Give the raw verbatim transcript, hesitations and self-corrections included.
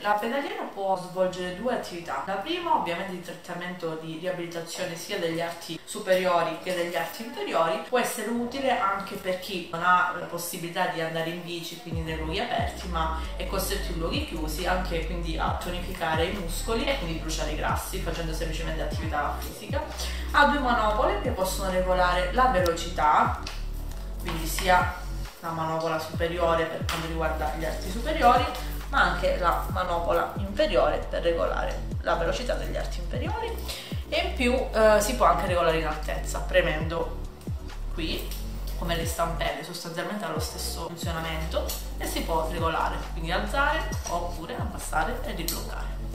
La pedaliera può svolgere due attività. La prima ovviamente di trattamento di riabilitazione sia degli arti superiori che degli arti inferiori, può essere utile anche per chi non ha la possibilità di andare in bici, quindi nei luoghi aperti, ma è costretto in luoghi chiusi, anche quindi a tonificare i muscoli e quindi bruciare i grassi facendo semplicemente attività fisica. Ha due manopole che possono regolare la velocità, quindi sia la manopola superiore per quanto riguarda gli arti superiori, ma anche la manopola inferiore per regolare la velocità degli arti inferiori, e in più eh, si può anche regolare in altezza premendo qui, come le stampelle, sostanzialmente ha lo stesso funzionamento, e si può regolare, quindi alzare oppure abbassare e ribloccare.